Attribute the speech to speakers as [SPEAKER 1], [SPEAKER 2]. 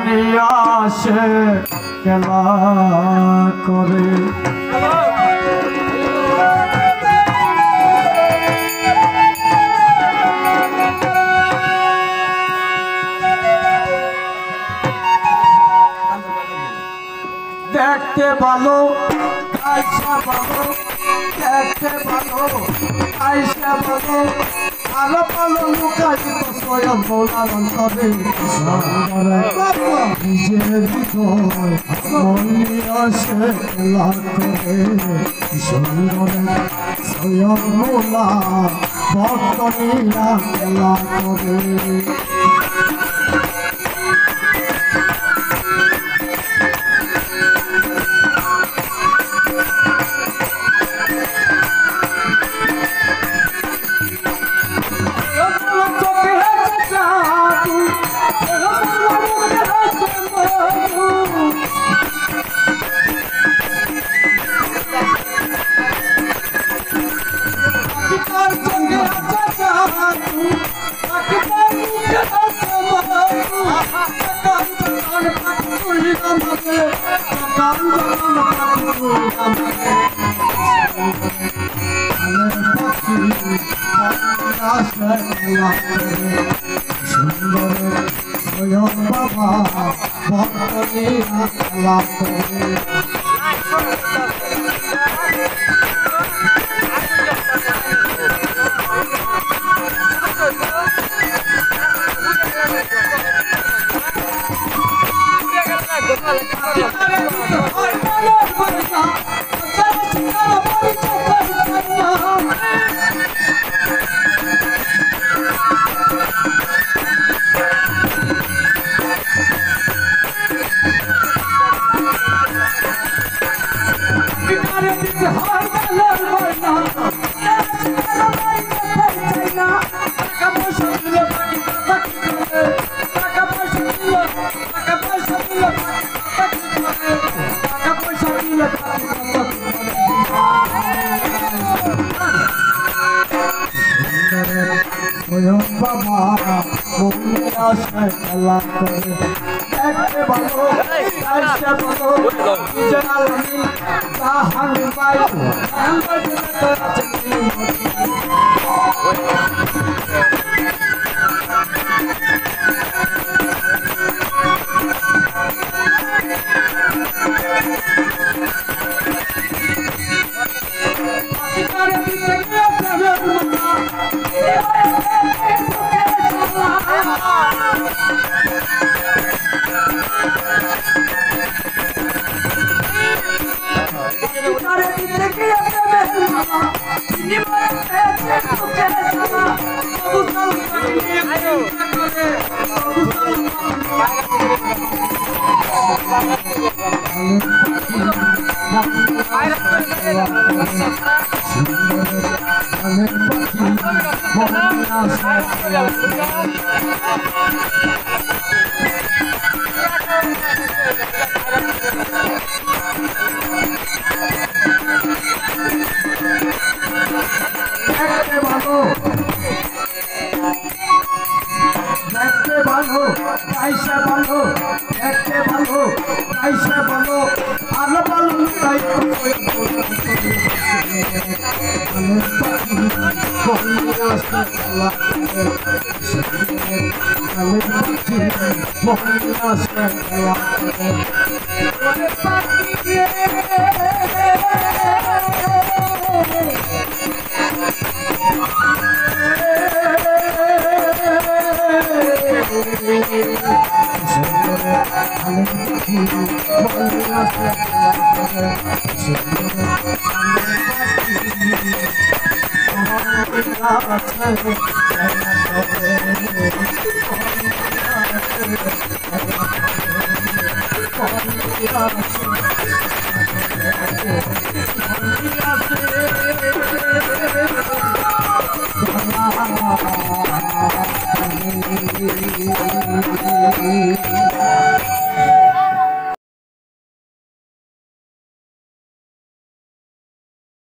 [SPEAKER 1] নিয়ে আসে খেলা করে দেখতে ভালো আইসা ভালো দেখতে ভালো আইসা ভালো আলো পালো লুকাই তো স্বয়ং মৌলার অন্তরে নিজের হৃদয় মন নিয়ে আসে খেলা করে সুন্দরে স্বয়ং মৌলা ভক্ত নিয়া খেলা করে সুন্দর স্বয়ং বাবা ভক্ত নিয়া খেলা করে বাবা মনে আসে খেলা করে দেখতে ভালো আইসা ভালো নিজের আলমী জাহান পাই আমার ভিতরে আছে দেখতে ভালো আইসা ভালো দেখতে ভালো আইসা ভালো আলো ভালো তাই